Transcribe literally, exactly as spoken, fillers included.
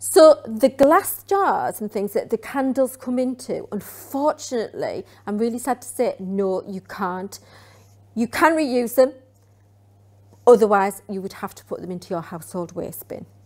So the glass jars and things that the candles come into, unfortunately, I'm really sad to say, no, you can't. You can reuse them. Otherwise, you would have to put them into your household waste bin.